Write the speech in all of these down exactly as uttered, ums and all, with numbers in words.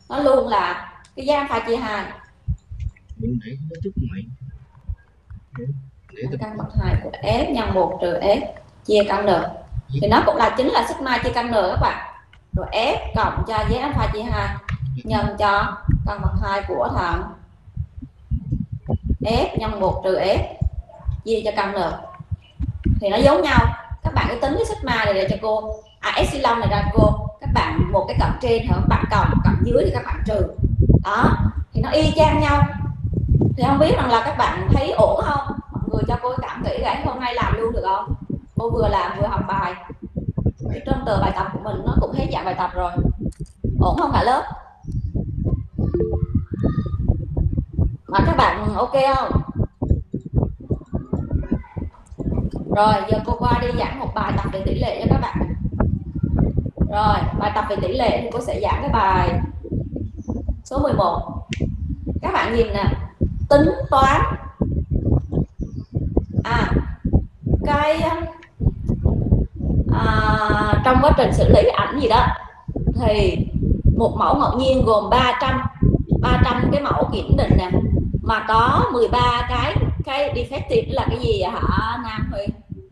nó luôn là cái giá alpha chia hai. Mình để nó chút mày. Để căn bậc hai của F nhân một trừ F chia căn N. Thì nó cũng là chính là sigma chia căn N các bạn. Rồi F cộng cho giá alpha chia hai nhân cho căn bậc hai của thằng F nhân một trừ F chia cho căn N. Thì nó giống nhau. Các bạn cứ tính cái sigma này để cho cô, à epsilon này ra cô, các bạn một cái cộng trên hoặc các bạn cộng, cộng dưới thì các bạn trừ. Đó, thì nó y chang nhau. Thì không biết rằng là các bạn thấy ổn không? Mọi người cho cô cảm nghĩ cái hôm nay làm luôn được không? Cô vừa làm vừa học bài. Trong tờ bài tập của mình nó cũng hết dạng bài tập rồi. Ổn không cả lớp? Mà các bạn ok không? Rồi giờ cô qua đi giảng một bài tập về tỷ lệ cho các bạn. Rồi bài tập về tỷ lệ thì cô sẽ giảng cái bài số mười một. Các bạn nhìn nè, tính toán à cái à, trong quá trình xử lý ảnh gì đó thì một mẫu ngẫu nhiên gồm ba trăm ba trăm cái mẫu kiểm định nè, mà có mười ba cái cái defective là cái gì hả Nam Huy?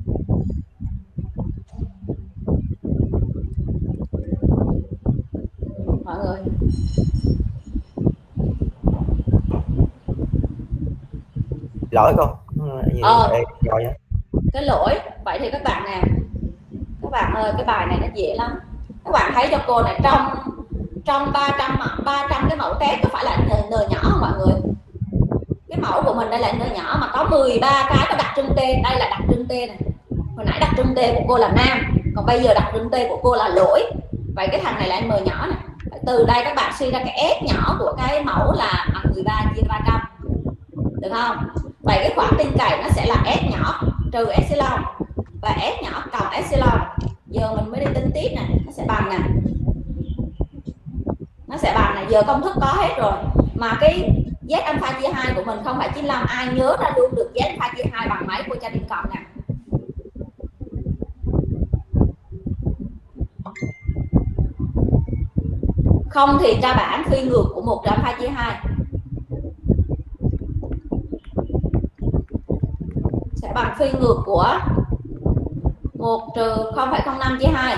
Mọi người lỗi con ờ, rồi nhá. Cái lỗi vậy thì các bạn nè, các bạn ơi cái bài này nó dễ lắm. Các bạn thấy cho cô này, trong trong ba trăm ba trăm cái mẫu test có phải là n, n nhỏ không mọi người? Cái mẫu của mình đây là n nhỏ mà có mười ba cái có đặc trưng T. Đây là đặc trưng T này. Hồi nãy đặc trưng T của cô là nam, còn bây giờ đặc trưng T của cô là lỗi. Vậy cái thằng này là m nhỏ này. Từ đây các bạn suy ra cái S nhỏ của cái mẫu là bằng mười ba chia ba trăm. Được không? Vậy cái khoảng tin cậy nó sẽ là S nhỏ trừ epsilon và S nhỏ cộng epsilon. Giờ mình mới đi tính tiếp nè, nó sẽ bằng nè. Nó sẽ bằng này, giờ công thức có hết rồi. Mà cái Z alpha chia hai của mình không phải chín mươi lăm, ai nhớ ra luôn được Z alpha chia hai bằng mấy cô cho điểm cộng nè. Không thì tra bảng phi ngược của một trừ alpha chia hai sẽ bằng phi ngược của một trừ không phẩy không năm chia hai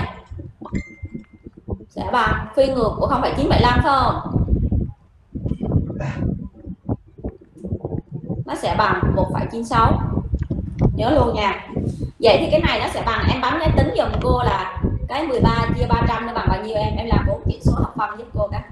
sẽ bằng phi ngược của không phẩy chín bảy lăm phải không? Nó sẽ bằng một phẩy chín sáu. Nhớ luôn nha. Vậy thì cái này nó sẽ bằng, em bấm máy tính dùm cô là cái mười ba chia ba trăm nó bằng bao nhiêu em? Em làm bốn chỉ số học phân giúp cô cái.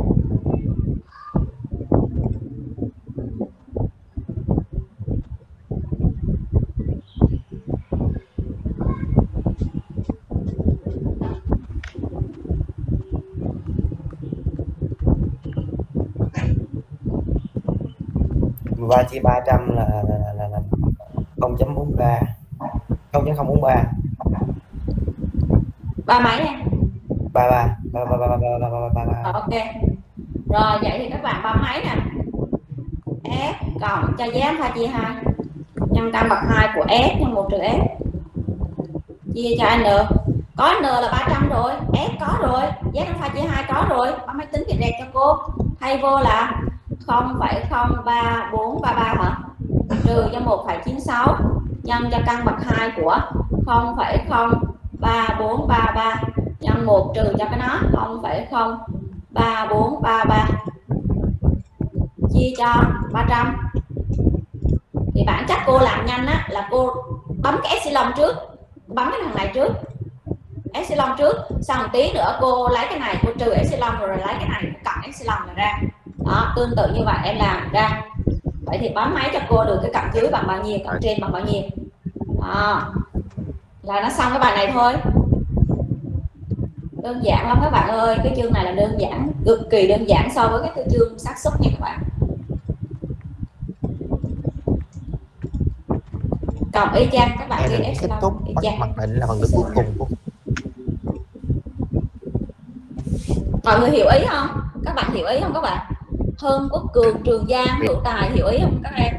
mười ba chia ba trăm là là là, là, là không chấm bốn ba, không chấm không bốn ba, Ba mấy em? ba ba ba ba ba ba ba ba ba ba. Ok. Rồi vậy thì các bạn bấm máy nè. F cộng cho Z alpha chia hai nhân căn bậc hai của S nhân một trừ S chia cho N. Có N là ba trăm rồi, S có rồi, Z alpha chia hai có rồi. Bấm máy tính thì rẹt cho cô. Thay vô là không phẩy không ba bốn ba ba hả? Trừ cho một phẩy chín sáu nhân cho căn bậc hai của không phẩy không ba bốn ba ba nhân một trừ cho cái nó không phẩy không ba bốn ba ba chia cho ba trăm. Thì bản chất cô làm nhanh á là cô bấm cái epsilon trước, bấm cái thằng này trước, epsilon trước, xong một tí nữa cô lấy cái này cô trừ epsilon rồi, rồi lấy cái này cô cộng epsilon rồi ra. Đó, tương tự như vậy em làm ra. Vậy thì bấm máy cho cô được cái cộng dưới bằng bao nhiêu, cộng trên bằng bao nhiêu. Đó, là nó xong cái bài này thôi. Đơn giản lắm các bạn ơi, cái chương này là đơn giản, cực kỳ đơn giản so với cái chương xác suất nha các bạn. Cộng y chang các bạn ghi epsilon y chang. Mặc định là phần đứng cuối cùng. Mọi người hiểu ý không? Các bạn hiểu ý không các bạn? Hơn Quốc Cường, Trường Giang, Hữu Tài hiểu ý không các em?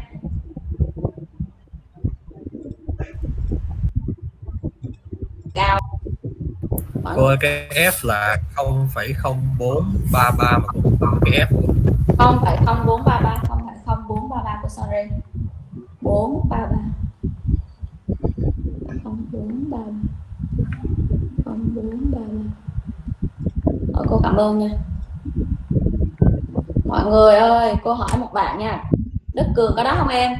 Cao. Cô ơi, cái F là không phẩy không bốn ba ba mà cũng cái F không phải không bốn ba ba, không phải không bốn ba ba của sorry, bốn ba ba, không bốn ba ba, không bốn ba ba. Ờ, cô cảm ơn nha mọi người ơi. Cô hỏi một bạn nha, Đức Cường có đó không em?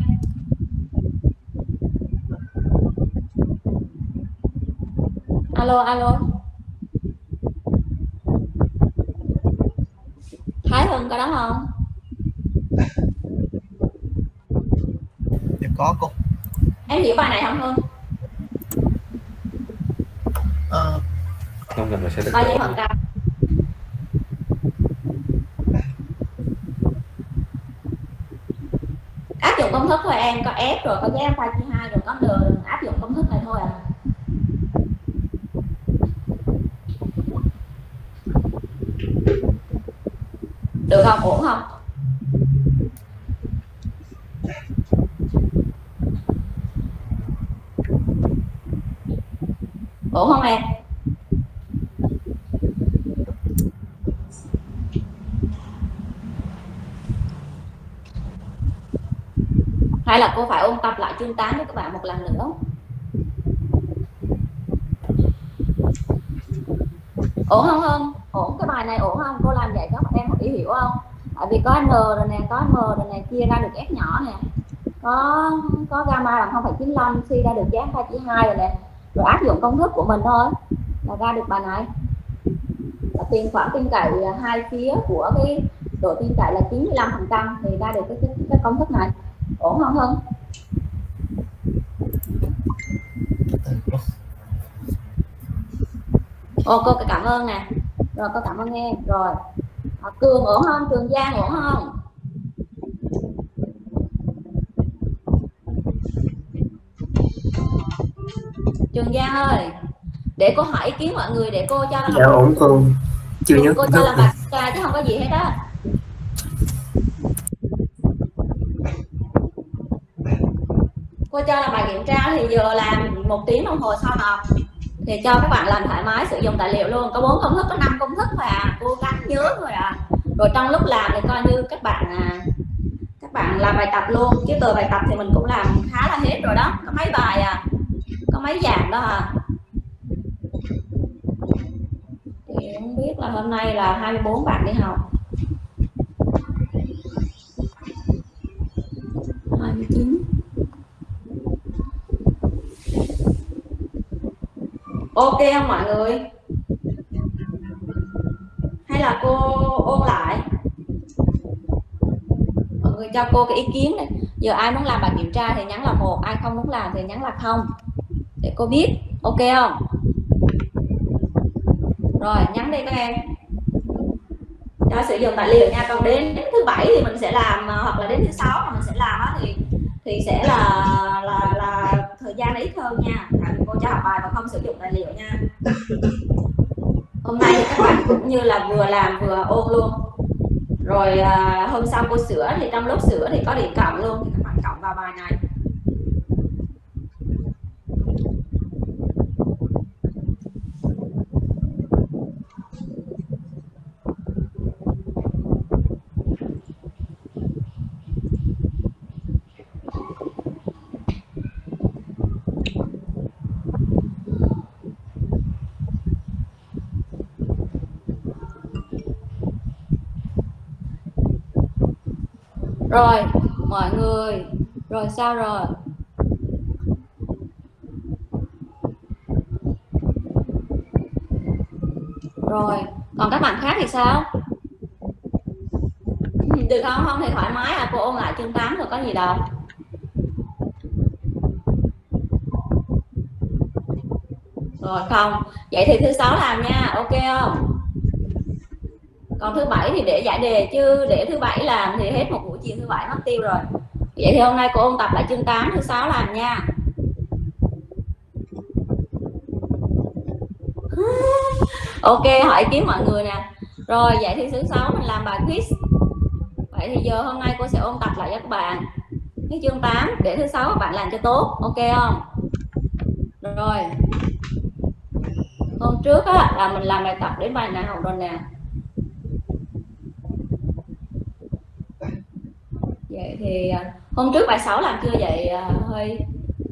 Alo alo, Thái Hưng có đó không? Dạ có cô. Em hiểu bài này không Hưng? Ờ, Không cần phải sẽ được Bao nhiêu phần trăm? Áp dụng công thức thôi em, có F rồi có giá alpha chia hai rồi có N, áp dụng công thức này thôi à. Được không? Ổn không? Ổn không em? Hay là cô phải ôn tập lại chương tám với các bạn một lần nữa? Ổn không Hưng? Ổn, cái bài này ổn không? Cô làm vậy các em hiểu hiểu không? Tại vì có N rồi nè, có M rồi nè, chia ra được F nhỏ nè, có có gamma bằng không phẩy chín lăm, suy ra được giá alpha chia hai rồi nè, rồi áp dụng công thức của mình thôi là ra được bài này. Là tiền khoảng tin cậy hai phía của cái độ tin cậy là chín mươi lăm phần trăm thì ra được cái, cái, cái công thức này. Ổn không Hưng? Ô cô cảm ơn nè. Rồi cô cảm ơn em. Rồi à, Cường ổn không? Trường Giang ổn không? Trường Giang ơi, để cô hỏi ý kiến mọi người để cô cho. Dạ ổn cô. Chưa nhớ cô cho làm bài tra chứ không có gì hết á. Cô cho là bài kiểm tra thì giờ làm một tiếng đồng hồ sau học thì cho các bạn làm thoải mái sử dụng tài liệu luôn. Có bốn công thức, có năm công thức thôi à, cố gắng nhớ thôi à. Rồi trong lúc làm thì coi như các bạn à, các bạn làm bài tập luôn, chứ từ bài tập thì mình cũng làm khá là hết rồi đó. Có mấy bài à, có mấy dạng đó à. Thì không biết là hôm nay là hai mươi bốn bạn đi học, hai mươi chín. Ok không mọi người? Hay là cô ôn lại? Mọi người cho cô cái ý kiến này. Giờ ai muốn làm bài kiểm tra thì nhắn là một, ai không muốn làm thì nhắn là không, để cô biết. Ok không? Rồi nhắn đi các em. Cho sử dụng tài liệu nha. Còn đến, đến thứ bảy thì mình sẽ làm, hoặc là đến thứ sáu mà mình sẽ làm á, thì thì sẽ là là là thời gian ít hơn nha. Tại vì cô cho học bài và không sử dụng tài liệu nha. Hôm nay thì các bạn cũng như là vừa làm vừa ôn luôn. Rồi à, hôm sau cô sửa thì trong lúc sửa thì có điểm cộng luôn, thì các bạn cộng vào bài này. Rồi mọi người, rồi sao rồi? Rồi còn các bạn khác thì sao? Được không? Không thì thoải mái à, cô ôn lại chương tám rồi có gì đâu. Rồi không, vậy thì thứ sáu làm nha, ok không? Còn thứ bảy thì để giải đề, chứ để thứ bảy làm thì hết một buổi chiều thứ bảy mất tiêu rồi. Vậy thì hôm nay cô ôn tập lại chương tám, thứ sáu làm nha. Ok, hỏi ý kiến mọi người nè. Rồi vậy thì thứ sáu mình làm bài quiz. Vậy thì giờ hôm nay cô sẽ ôn tập lại cho các bạn cái chương tám để thứ sáu các bạn làm cho tốt, ok không? Rồi Hôm trước á, là mình làm bài tập đến bài nào rồi nè? Vậy thì hôm trước bài sáu làm chưa vậy hơi?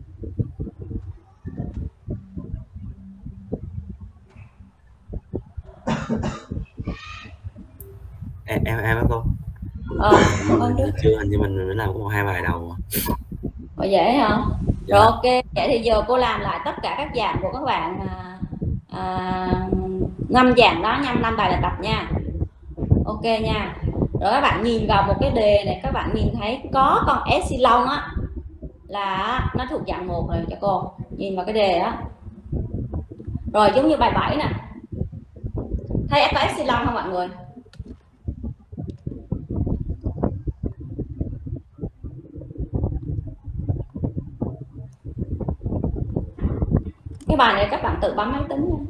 em em em cô Ờ, hôm trước chưa, hình như mình mới làm có một hai bài đầu. Ủa vậy hả? Dạ. Rồi ok, vậy thì giờ cô làm lại tất cả các dạng của các bạn à, à, năm dạng đó, năm năm bài bài tập nha. Ok nha. Rồi các bạn nhìn vào một cái đề này, các bạn nhìn thấy có con epsilon á là nó thuộc dạng một rồi cho cô. Nhìn vào cái đề á. Rồi giống như bài bảy nè. Thấy có epsilon không mọi người? Cái bài này các bạn tự bấm máy tính nha.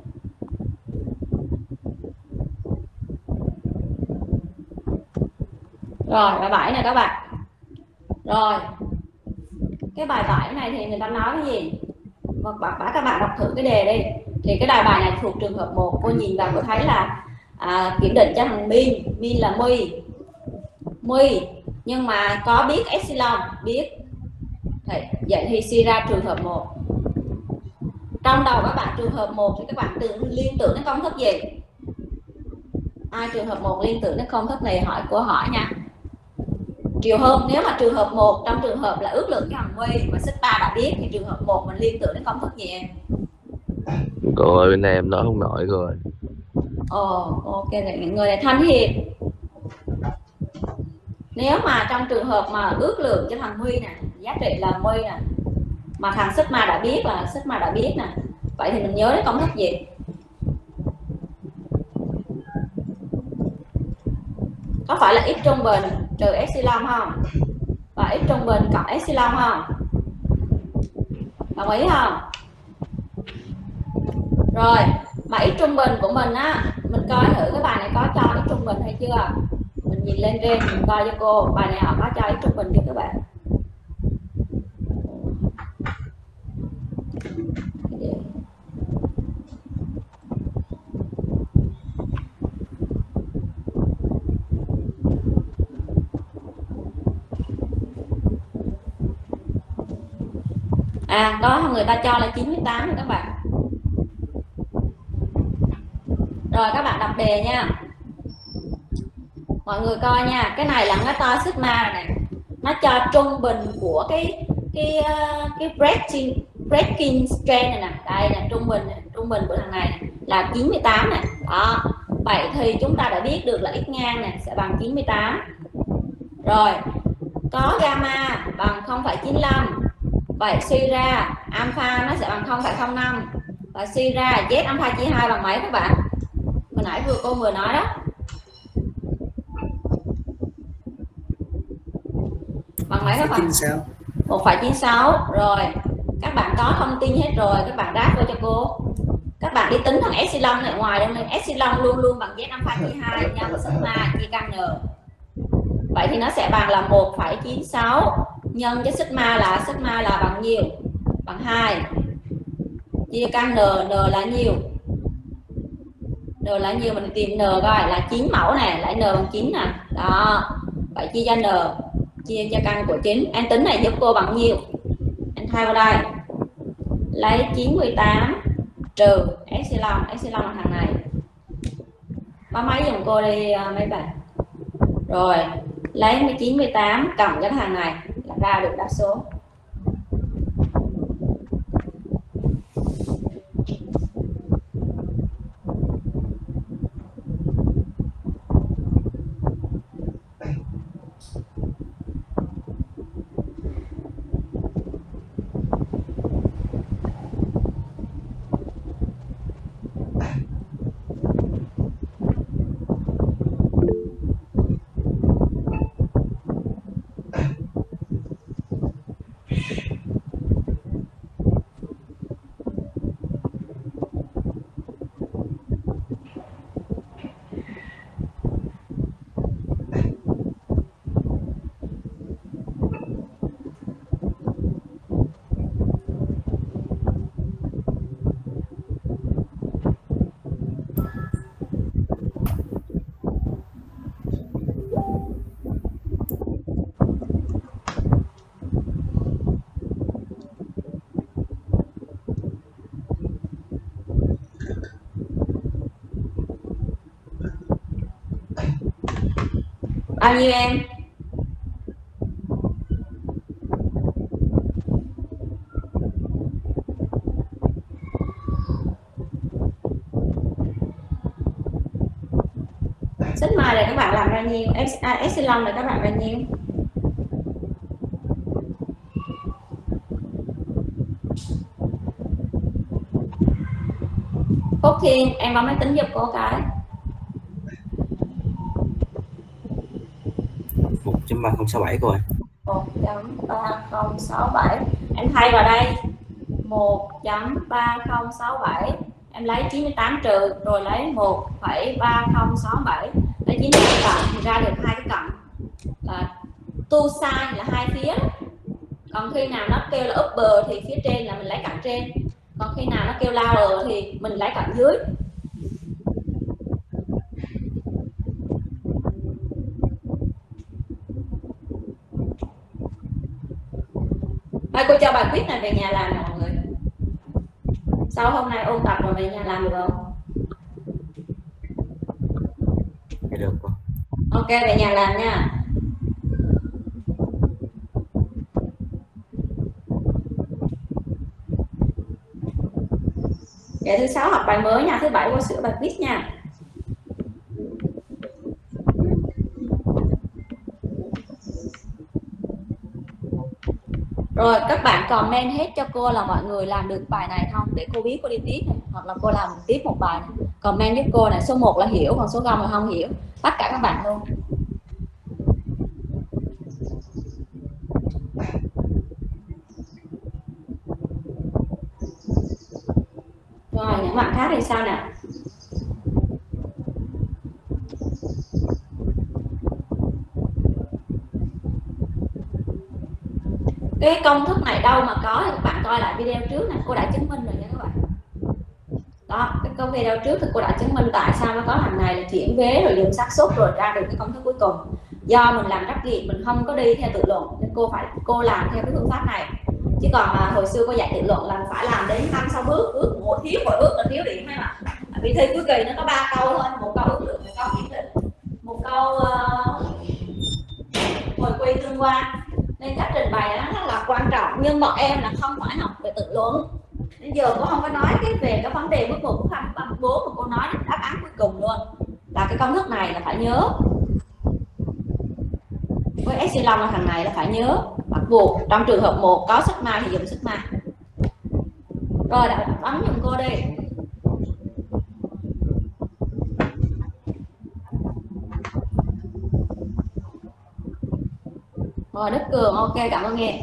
Rồi bài bảy này các bạn. Rồi cái bài bảy này thì người ta nói cái gì? Và bảo các bạn đọc thử cái đề đi. Thì cái đề bài này thuộc trường hợp một. Cô nhìn vào cô thấy là à, kiểm định cho thằng min, min là mi, mi nhưng mà có biết epsilon, biết. Thì, vậy thì suy ra trường hợp một. Trong đầu các bạn trường hợp một thì các bạn tự liên tưởng đến công thức gì? Ai trường hợp một liên tưởng đến công thức này hỏi cô hỏi nha. Chiều hôm nếu mà trường hợp một, trong trường hợp là ước lượng thằng mi mà sigma đã biết thì trường hợp một mình liên tưởng đến công thức gì em? Cô ơi, bên này em nói không nổi rồi. Ồ, ok, người này thân hiệp. Nếu mà trong trường hợp mà ước lượng cho thằng mi nè, giá trị là mi nè, mà thằng sigma đã biết là sigma đã biết nè, vậy thì mình nhớ đến công thức gì? Có phải là x trung bình trừ epsilon không? Và x trung bình cộng epsilon không? Đồng ý không? Rồi, mà x trung bình của mình á, mình coi thử cái bài này có cho x trung bình hay chưa? Mình nhìn lên trên mình coi cho cô, bài này họ có cho x trung bình chưa các bạn? À, có người ta cho là chín mươi tám rồi các bạn. Rồi các bạn đọc đề nha. Mọi người coi nha, cái này là nó to sigma rồi này. Nó cho trung bình của cái cái cái breaking breaking strain này nè. Đây là trung bình trung bình của thằng này, này là chín mươi tám này. Đó. Vậy thì chúng ta đã biết được là x ngang này sẽ bằng chín mươi tám. Rồi, có gamma bằng không phẩy chín lăm. Vậy suy ra alpha nó sẽ bằng không phẩy không năm. Và suy ra z alpha chia hai bằng mấy các bạn? Hồi nãy vừa cô vừa nói đó. Bằng mấy các bạn? một phẩy chín sáu. Rồi, các bạn có thông tin hết rồi, các bạn đáp vô cho cô. Các bạn đi tính thằng epsilon ở ngoài đây, nên epsilon luôn luôn bằng z alpha chia hai nhân với sigma chia căn n. Vậy thì nó sẽ bằng là một phẩy chín sáu nhân với sigma là sigma là bằng nhiêu? Bằng hai. Chia căn n, n là nhiêu? N là nhiêu, mình tìm n coi là chín mẫu này, lại n bằng chín nè. Đó. Vậy chia cho n, chia cho căn của chín. Em tính này giúp cô bằng nhiêu? Em thay vào đây. Lấy chín mươi tám trừ epsilon, epsilon là thằng này. Bấm máy dùng cô đi mấy bạn. Rồi, lấy chín mươi tám cộng cho thằng này là ra được đáp số. Bao nhiêu em? Sigma này các bạn làm ra nhiêu? À, epsilon này các bạn ra nhiêu? Phúc Thiên, em bấm máy tính giúp cô cái. một chấm ba không sáu bảy cô ơi. một chấm ba không sáu bảy. Em thay vào đây một chấm ba không sáu bảy. Em lấy chín mươi tám trừ rồi lấy một phẩy ba không sáu bảy. Lấy chín mươi tám cộng thì ra được hai cái cạnh là two side là hai phía. Còn khi nào nó kêu là upper thì phía trên là mình lấy cạnh trên. Còn khi nào nó kêu lower thì mình lấy cạnh dưới. Thôi cô cho bài quiz này về nhà làm nè mọi người. Sau hôm nay ôn tập rồi về nhà làm được không? Được cô. Ok, về nhà làm nha. Ngày thứ sáu học bài mới nha, thứ bảy cô sửa bài quiz nha. Rồi các bạn comment hết cho cô là mọi người làm được bài này không để cô biết cô đi tiếp này. Hoặc là cô làm tiếp một bài này. Comment giúp cô này, số một là hiểu còn số không là không hiểu. Tất cả các bạn luôn. Rồi những bạn khác thì sao nè? Cái công thức này đâu mà có thì các bạn coi lại video trước này, cô đã chứng minh rồi nha các bạn. Đó, cái câu video trước thì cô đã chứng minh tại sao nó có thằng này là chuyển vế rồi dùng xác suất rồi ra được cái công thức cuối cùng. Do mình làm trắc nghiệm mình không có đi theo tự luận nên cô phải cô làm theo cái phương pháp này. Chứ còn mà hồi xưa cô dạy tự luận là phải làm đến năm sáu bước, bước một thiếu mỗi bước là thiếu điểm hay mà. Vì thi cuối kỳ nó có ba câu thôi, một câu ước lượng, một câu kiểm định, một câu uh, hồi quy tương quan. Nên cách trình bày nó rất là quan trọng, nhưng bọn em là không phải học về tự luận. Nên giờ cô không có nói cái về cái vấn đề bước một, bước hai, bước ba, bước bốn mà cô nói là đáp án cuối cùng luôn. Là cái công thức này là phải nhớ. Với epsilon là thằng này là phải nhớ, bắt buộc. Trong trường hợp một có sigma thì dùng sigma. Rồi đã bấm giùm cô đi. Rồi Đức Cường, ok, cảm ơn em.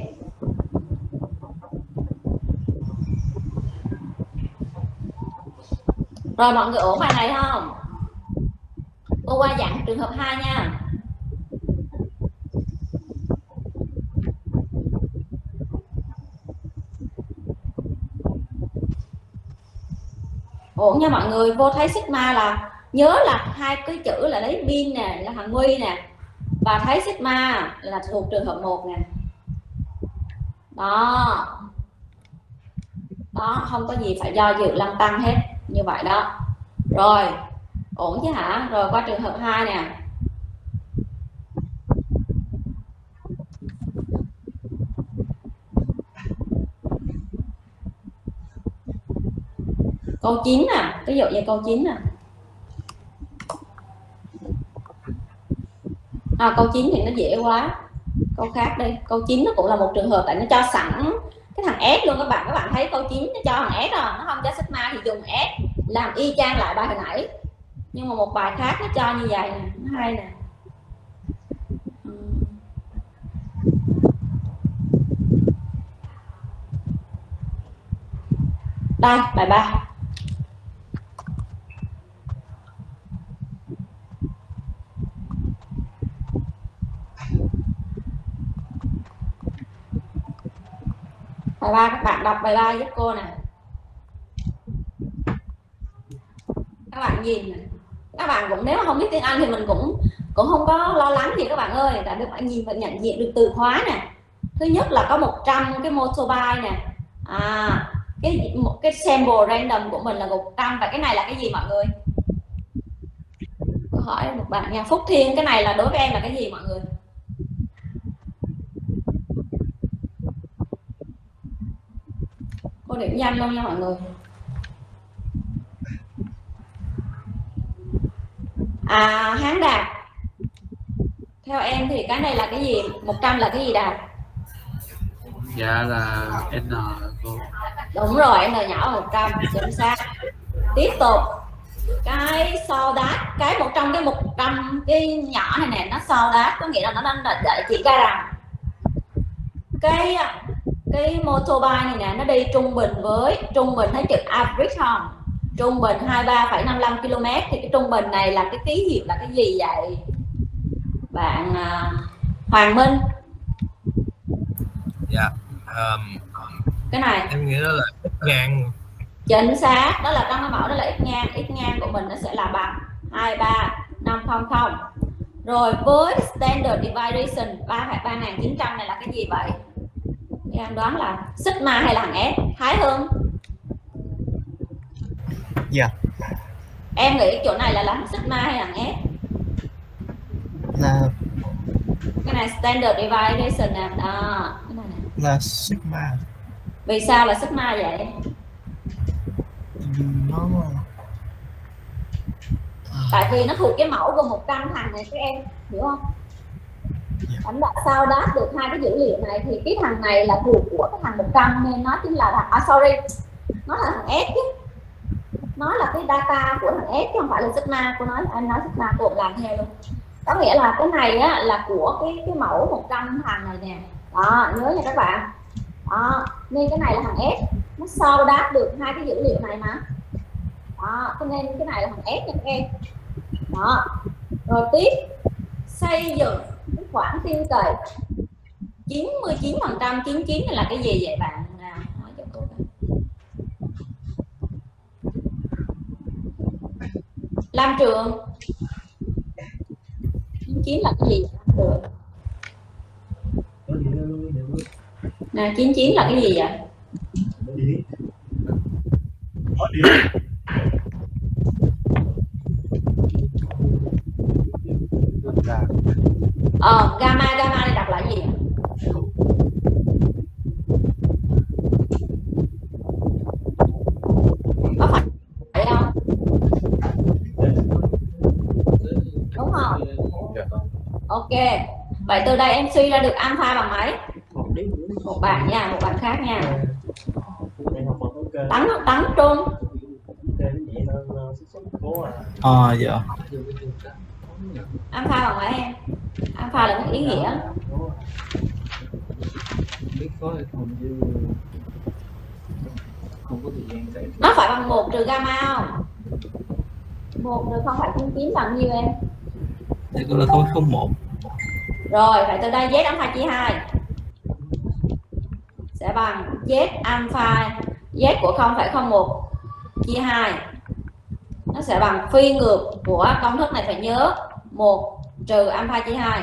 Rồi mọi người ổn bài này không? Cô qua dạng trường hợp hai nha. Ổn nha mọi người, vô thấy sigma là nhớ là hai cái chữ là lấy pin nè, là thằng Nguy nè. Và thấy sigma là thuộc trường hợp một nè. Đó. Đó, không có gì phải do dự lăn tăng hết. Như vậy đó. Rồi, ổn chứ hả? Rồi qua trường hợp hai nè. Câu chín nè, ví dụ như câu chín nè. À, câu chín thì nó dễ quá. Câu khác đi, câu chín nó cũng là một trường hợp tại nó cho sẵn cái thằng S luôn các bạn. Các bạn thấy câu chín nó cho thằng S rồi, nó không cho sigma thì dùng S làm y chang lại bài hồi nãy. Nhưng mà một bài khác nó cho như vậy nè, nó hay nè. Đây, bài ba. Bài ba các bạn đọc bài ba giúp cô nè. Các bạn nhìn nè. Các bạn cũng nếu mà không biết tiếng Anh thì mình cũng cũng không có lo lắng gì các bạn ơi, tại các bạn nhìn và nhận diện được từ khóa nè. Thứ nhất là có một trăm cái motorbike nè. À, cái một cái sample random của mình là một trăm và cái này là cái gì mọi người? hỏi một bạn nha. Phúc Thiên, cái này là đối với em là cái gì mọi người? Cô điểm danh luôn nha mọi người. À, Hán Đạt, theo em thì cái này là cái gì? một trăm là cái gì Đạt? Dạ là N cô. Đúng rồi, N nhỏ một trăm, chính xác. Tiếp tục, cái so đát, cái một trong cái một trăm cái nhỏ này nè, nó so đát có nghĩa là nó đang để chỉ ra rằng cái cái motorbike này nè nó đi trung bình với trung bình thấy chữ average không? Trung bình hai mươi ba phẩy năm mươi lăm ki lô mét thì cái trung bình này là cái ký hiệu là cái gì vậy? Bạn uh, Hoàng Minh. Dạ. Um, cái này em nghĩ đó là x ngang. Chính xác, đó là trong cái mẫu đó là x ngang, x ngang của mình nó sẽ là bằng hai mươi ba năm trăm. Rồi với standard deviation ba nghìn chín trăm này là cái gì vậy? Em đoán là sigma hay là hằng S? Thái Hương. Dạ. Em nghĩ chỗ này là làm sigma hay hằng S? Là cái này standard deviation nè, đó, cái này nè. Là sigma. Vì sao là sigma vậy? Nó tại vì nó thuộc cái mẫu gồm một trăm thằng này các em hiểu không? Anh đã sao đáp được hai cái dữ liệu này thì cái thằng này là thuộc của cái thằng một trăm nên nó chính là thằng à, sorry nó là thằng S chứ, nó là cái data của thằng S chứ không phải là sigma. Cô nói anh nói sigma cô cũng làm theo luôn, có nghĩa là cái này á, là của cái cái mẫu một trăm thằng này nè, đó nhớ nha các bạn, đó nên cái này là thằng S, nó so đáp được hai cái dữ liệu này mà, đó cho nên cái này là thằng S nha các em. Đó rồi tiếp xây dựng cái khoản tin cậy chín mươi chín phần trăm. chín mươi chín là cái gì vậy bạn? Nào, nói cho cô coi. Lam Trường, chín mươi chín là cái gì vậy? Nè, chín mươi chín là cái gì vậy? Ờ, gamma, gamma này đọc là gì? Có phải vậy không? Đúng không? Ok. Vậy từ đây em suy ra được alpha bằng mấy? Một bạn nha, một bạn khác nha. Tấn, Tấn Trung. Ờ à, dạ. Alpha bằng mấy em? Alpha là một ý nghĩa. Nó phải bằng một trừ gamma không? một trừ không phải chín mươi chín bằng nhiêu em? Đây có là không không một. Rồi, vậy từ đây Z alpha chia hai sẽ bằng Z alpha Z của không phẩy không một chia hai, nó sẽ bằng phi ngược của công thức này, phải nhớ một trừ alpha chia hai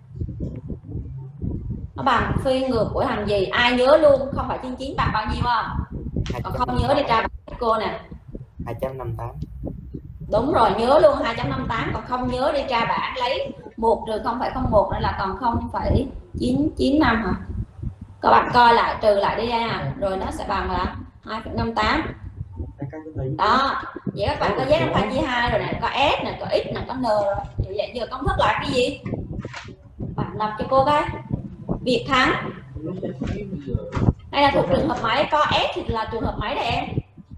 nó bằng phi ngược của thằng gì? Ai nhớ luôn không phải chín mươi chín bằng bao nhiêu không? Còn không nhớ đi tra cô nè, hai trăm năm mươi tám. đúng rồi, nhớ luôn hai trăm năm mươi tám, còn không nhớ đi tra bảng lấy một trừ không phẩy không một nữa là còn không phẩy chín chín năm hả? Các bạn coi lại, trừ lại đi nha, rồi nó sẽ bằng là hai phẩy năm tám. Đó, vậy các bạn có Z alpha chia hai rồi nè, có S nè, có X nè, có N rồi. Vậy, vậy giờ công thức là cái gì? Bạn đọc cho cô cái. Việt Thắng. Đây là thuộc trường hợp máy, có S thì là trường hợp máy đây em.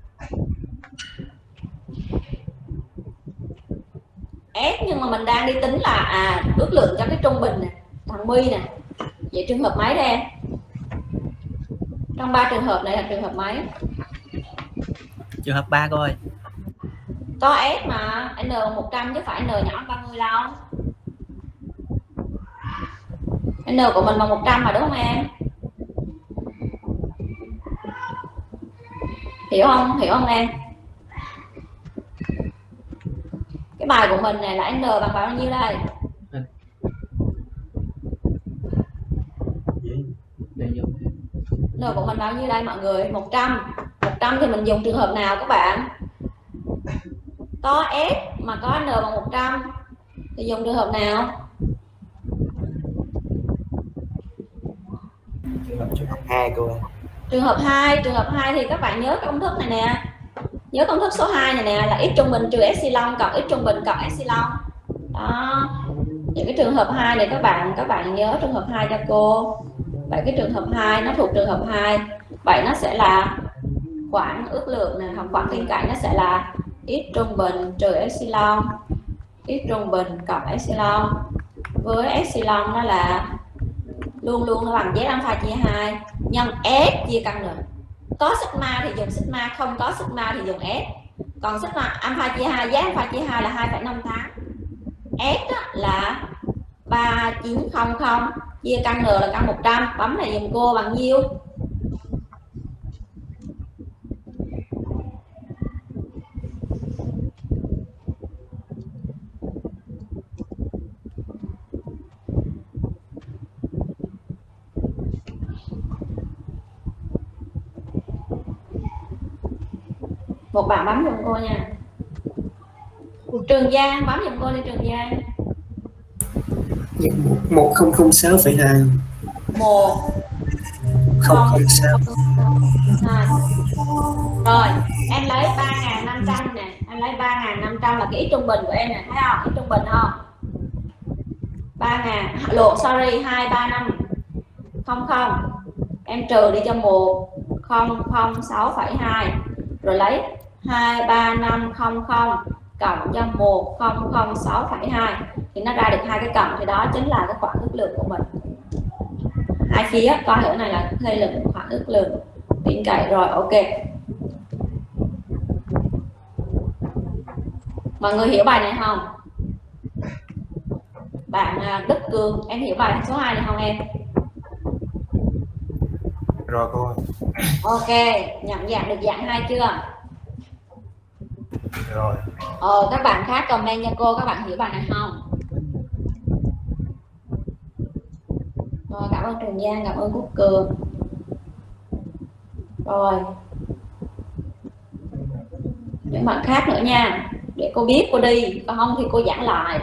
S nhưng mà mình đang đi tính là à ước lượng cho cái trung bình nè, thằng My nè. Vậy trường hợp máy đây em. Trong ba trường hợp này là trường hợp máy. Trường hợp ba coi. Có S mà N một trăm chứ phải N nhỏ ba mươi đâu. N của mình bằng một trăm mà đúng không em? Hiểu không? Hiểu không em? Cái bài của mình này là N bằng bao nhiêu đây? N của mình bao nhiêu đây mọi người? một trăm. một trăm thì mình dùng trường hợp nào các bạn? Có S mà có N bằng một trăm thì dùng trường hợp nào? trường hợp trường hợp hai cô ơi. Trường hợp hai, trường hợp hai thì các bạn nhớ công thức này nè. Nhớ công thức số hai này nè là x trung bình trừ epsilon cộng x trung bình cộng epsilon. Đó. Những cái trường hợp hai này các bạn các bạn nhớ trường hợp hai cho cô. Vậy cái trường hợp hai nó thuộc trường hợp hai. Vậy nó sẽ là khoảng ước lượng này, hoặc khoảng tin cậy nó sẽ là x trung bình trừ epsilon, x trung bình cộng epsilon với epsilon nó là luôn luôn nó bằng z alpha chia hai nhân s chia căn n. Có sigma thì dùng sigma, không có sigma thì dùng s. Còn sigma alpha chia hai, z alpha chia hai là hai phẩy năm tám, s là ba chín không không, chia căn n là căn một trăm. Bấm này dùm cô bằng nhiêu? Một bạn bấm giùm cô nha. Trường Giang bấm giùm cô đi Trường Giang. một không không sáu phẩy hai. Một không không sáu. Rồi em lấy ba nghìn năm trăm nè, em lấy ba nghìn năm trăm là cái x trung bình của em nè, thấy không? X trung bình không? ba nghìn lộ sorry hai ba năm không không. Em trừ đi cho một không không sáu phẩy hai rồi lấy hai ba năm không không cộng cho một không không sáu phẩy hai thì nó ra được hai cái cộng, thì đó chính là cái khoảng ước lượng của mình. Hai phía coi thử này là thời lượng khoảng ước lượng tin cậy rồi. Ok, mọi người hiểu bài này không? Bạn Đức Cường em hiểu bài số hai này không em? Rồi cô ơi. Ok, nhận dạng được dạng hai chưa? Rồi. Ờ, các bạn khác comment cho cô các bạn hiểu bài này không? Rồi, cảm ơn Trường Giang, cảm ơn Quốc Cường. Rồi, những bạn khác nữa nha, để cô biết cô đi, còn không thì cô giảng lại.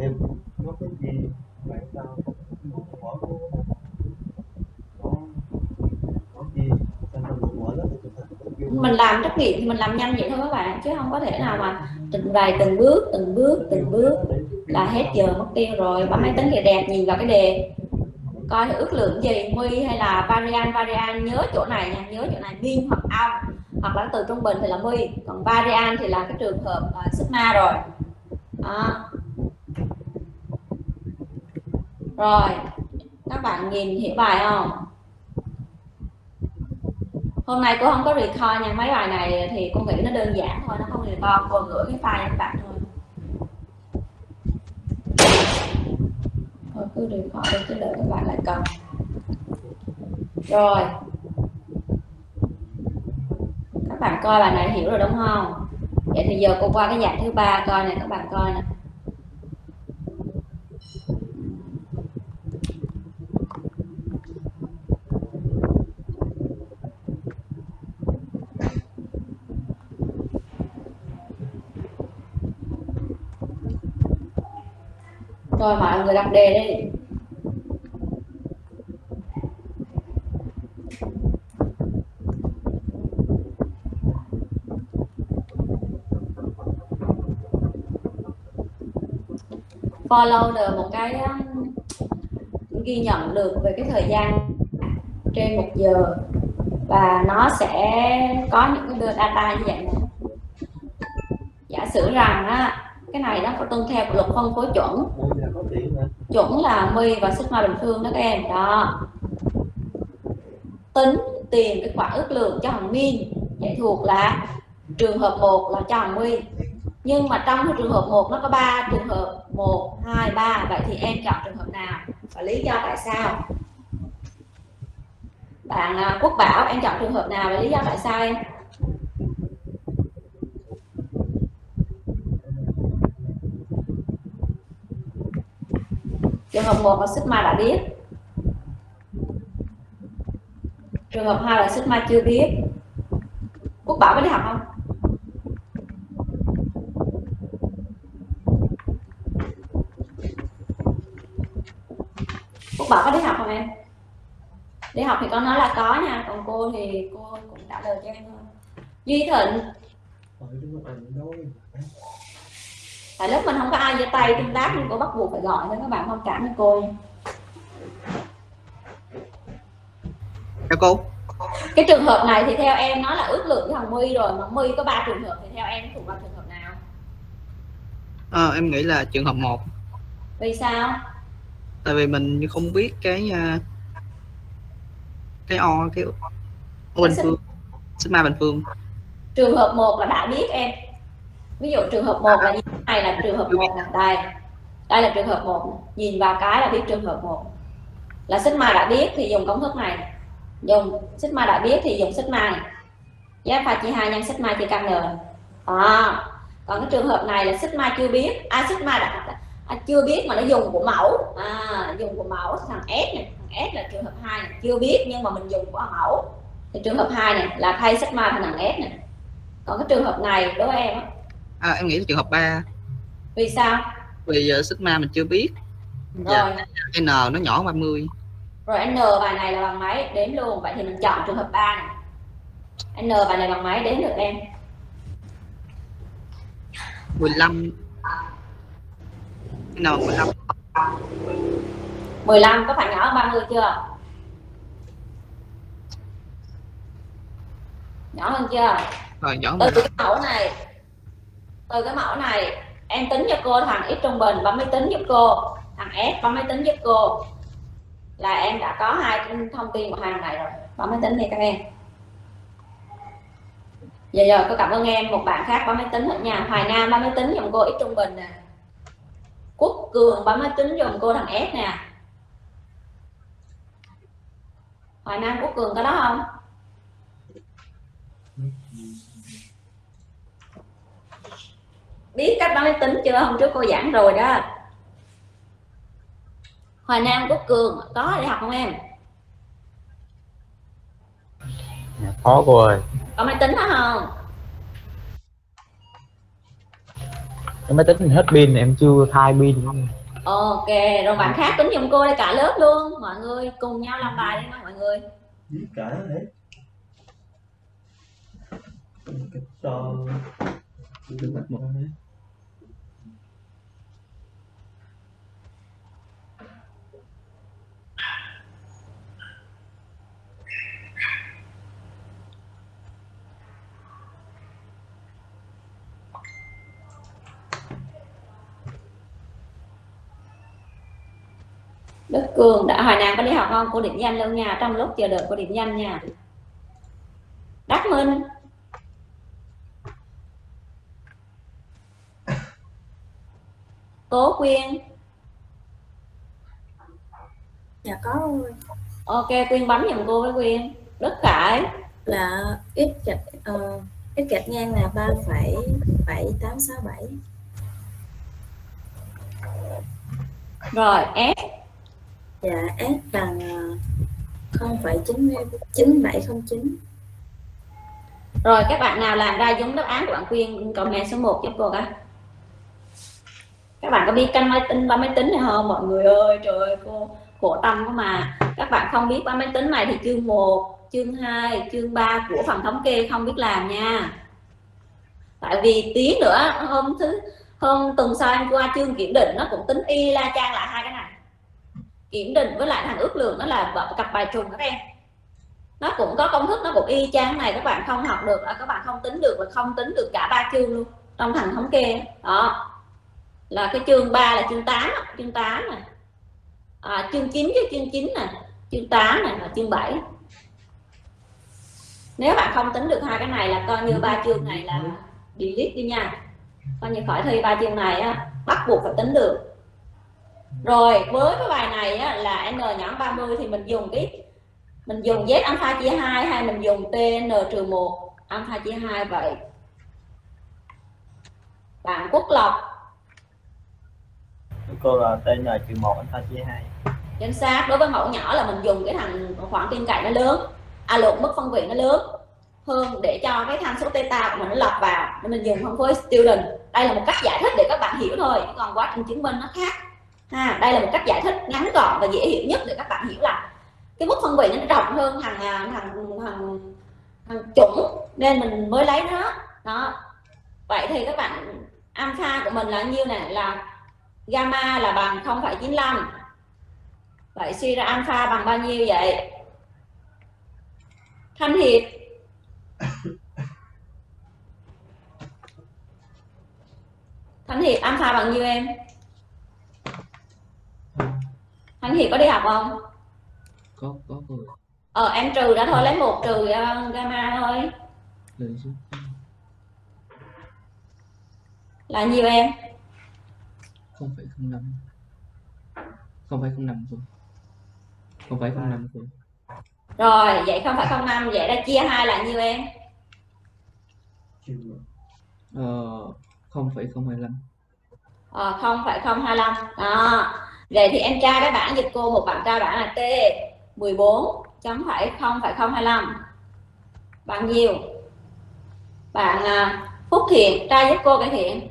Mình làm trắc nghiệm thì mình làm nhanh vậy thôi các bạn, chứ không có thể nào mà trình bày từng bước từng bước từng bước là hết giờ mất tiêu rồi. Bấm máy tính đẹp đẹp nhìn vào cái đề coi thử ước lượng gì, nguy hay là varian. Varian nhớ chỗ này nha, nhớ chỗ này min hoặc âm, hoặc là từ trung bình thì là nguy, còn varian thì là cái trường hợp uh, sigma rồi. Đó. Rồi các bạn nhìn hiểu bài không? Hôm nay cô không có record nha, mấy bài này thì cô nghĩ nó đơn giản thôi, nó không record, cô gửi cái file cho các bạn thôi. Thôi cứ record đi, chứ đợi các bạn lại cần. Rồi các bạn coi bài này hiểu rồi đúng không? Vậy thì giờ cô qua cái dạng thứ ba coi này, các bạn coi nè. Rồi mọi người đọc đề đi. Follow một cái um, ghi nhận được về cái thời gian trên một giờ, và nó sẽ có những cái data như vậy nè. Giả sử rằng á, cái này nó có tuân theo luật phân phối chuẩn. Chuẩn là mi và sigma bình phương đó các em. Đó. Tính tìm cái khoảng ước lượng cho hàng min, vậy thuộc là trường hợp một là cho hàng mi. Nhưng mà trong cái trường hợp một nó có ba trường hợp, một, hai, ba. Vậy thì em chọn trường hợp nào và lý do tại sao? Bạn Quốc Bảo em chọn trường hợp nào và lý do tại sao em? Trường hợp một là sigma đã biết. Trường hợp hai là sigma chưa biết. Quốc Bảo có đi học không? Bảo có đi học không em? Đi học thì con nói là có nha, còn cô thì cô cũng trả lời cho em thôi. Duy Thịnh, tại lúc mình không có ai giơ tay tương tác nên cô bắt buộc phải gọi, nên các bạn thông cảm với cô. Chào cô. Cái trường hợp này thì theo em nó là ước lượng với thằng My rồi, mà My có ba trường hợp thì theo em thuộc vào trường hợp nào? À, em nghĩ là trường hợp một. Vì sao? Tại vì mình không biết cái uh, cái o cái o bình phương, sigma bình phương. Trường hợp một là đã biết em. Ví dụ trường hợp một là như thế này là trường hợp một này. Đây, đây là trường hợp một, nhìn vào cái là biết trường hợp một là sigma đã biết thì dùng công thức này, dùng sigma đã biết thì dùng sigma này, giá alpha chia hai nhân sigma chia căn n. À, còn cái trường hợp này là sigma chưa biết, à sigma đã à, chưa biết mà nó dùng của mẫu, à, dùng của mẫu thằng S này, thằng S là trường hợp hai này, chưa biết nhưng mà mình dùng của mẫu thì trường hợp hai này là thay sigma thành thằng S này. Còn cái trường hợp này đối với em á, à, em nghĩ là trường hợp ba. Vì sao? Vì uh, sigma mình chưa biết. Rồi N nó nhỏ hơn ba mươi. Rồi n bài này là bằng mấy? Đếm luôn. Vậy thì mình chọn trường hợp ba này. N bài này bằng mấy? Đếm được em. mười lăm. N mười lăm. mười lăm có phải nhỏ hơn ba mươi chưa? Nhỏ hơn chưa? Rồi nhỏ Từ hơn. cái mẫu này, từ cái mẫu này em tính cho cô thằng x trung bình, bấm máy tính giúp cô, thằng S bấm máy tính giúp cô, là em đã có hai thông tin của hai thằng này rồi. Bấm máy tính đi các em. Giờ giờ cô cảm ơn em. Một bạn khác bấm máy tính ở nhà. Hoài Nam bấm máy tính giùm cô x trung bình nè. Quốc Cường bấm máy tính giùm cô thằng S nè. Hoài Nam, Quốc Cường có đó không? Biết cách bấm máy tính chưa? Hôm trước cô giảng rồi đó. Hoài Nam, Quốc Cường có đi học không em? Có cô ơi. Có máy tính đó không? Cái máy tính thì hết pin, em chưa thay pin. Ok, rồi bạn khác tính giùm cô đây cả lớp luôn. Mọi người cùng nhau làm bài đi mọi người. Biết cả đấy. Cho đừng bắt một đấy. Đức Cường đã Hoài Nam có đi học không? Cô điểm danh luôn nha, trong lúc chờ đợi cô điểm danh nha. Đắc Minh, Tố Quyên. Dạ có rồi. Ok, Quyên bấm giùm cô với Quyên. Đức Khải Là x gạch uh, x gạch ngang là ba phẩy bảy tám sáu bảy. rồi S. Dạ S bằng không phẩy chín bảy không chín. Rồi các bạn nào làm ra giống đáp án của bạn Quyên comment số một giúp cô cả. Các bạn có biết canh máy tính bấm máy tính này không mọi người ơi? Trời ơi cô khổ tâm quá mà. Các bạn không biết bấm máy tính này thì chương một, chương hai, chương ba của phần thống kê không biết làm nha. Tại vì tí nữa hôm thứ hôm tuần sau em qua chương kiểm định nó cũng tính y la chang lại hai cái này. Kiểm định với lại thằng ước lượng nó là cặp bài trùng các em. Nó cũng có công thức, nó cũng y chang này, các bạn không học được là các bạn không tính được, là không tính được cả ba chương luôn trong thằng thống kê đó. Là cái chương ba là chương tám, chương tám này, à, chương chín chứ chương chín nè, chương tám này là chương bảy. Nếu bạn không tính được hai cái này là coi như ba chương này là delete đi nha, coi như khỏi thi ba chương này á, bắt buộc phải tính được. Rồi với cái bài này á, là n nhỏ ba mươi thì mình dùng cái mình dùng z alpha chia hai hay mình dùng tn trừ một alpha chia hai vậy. Bạn Quốc Lộc Cô là tn trừ một alpha chia hai. chính xác. Đối với mẫu nhỏ là mình dùng cái thằng khoảng tin cậy nó lớn, à lộn mức phân vị nó lớn hơn để cho cái tham số theta của mình nó lọc vào, nên mình dùng phân phối student. Đây là một cách giải thích để các bạn hiểu thôi, còn quá trình chứng minh nó khác. ha. Đây là một cách giải thích ngắn gọn và dễ hiểu nhất để các bạn hiểu là cái mức phân vị nó rộng hơn thằng thằng thằng, thằng chủng nên mình mới lấy nó đó. Vậy thì các bạn alpha của mình là nhiêu này, là gamma là bằng không phẩy chín lăm. Vậy suy ra alpha bằng bao nhiêu vậy? Thanh Hiệp. Thanh Hiệp alpha bằng nhiêu em? Thanh Hiệp có đi học không? Có có rồi. Ờ em trừ ra thôi, lấy một trừ gamma thôi. Lên xuống. Là nhiêu em? không phẩy không năm. không phẩy không năm thôi. không phẩy không năm thôi. Rồi, vậy không phẩy không năm, vậy ra chia hai là nhiêu em? Ờ, không phẩy không hai lăm. Ờ, không phẩy không hai lăm. Đó. Vậy thì em tra cái bảng dịch cô, một bạn tra bảng là T mười bốn chấm phẩy không phẩy không hai lăm bằng nhiêu? Bạn à, Phúc Thiện tra giúp cô cái Thiện.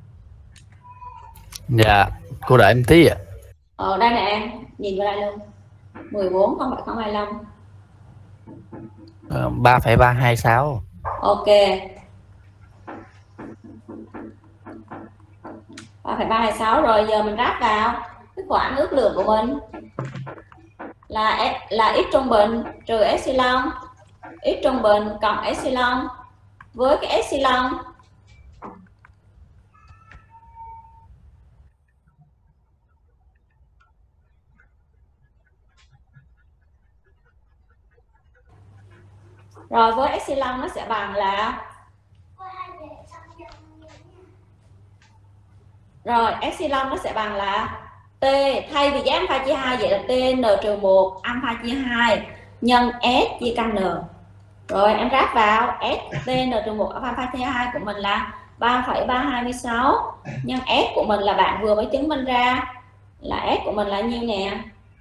Dạ, cô đợi em tí ạ. Ờ đây nè em, nhìn vào đây luôn. mười bốn không phẩy không hai lăm. Ờ, ba phẩy ba hai sáu. Ok. ba phẩy ba hai sáu rồi, giờ mình ráp vào cái khoảng ước lượng của mình là là x trung bình trừ epsilon, x trung bình cộng epsilon với cái epsilon rồi với epsilon nó sẽ bằng là rồi epsilon nó sẽ bằng là t, thay vì giá alpha chia hai vậy là t n trừ một alpha chia hai nhân s chia căn n. Rồi em ráp vào s t n trừ một alpha chia hai của mình là ba phẩy ba hai sáu nhân s của mình là bạn vừa mới chứng minh ra là s của mình là nhiêu nè,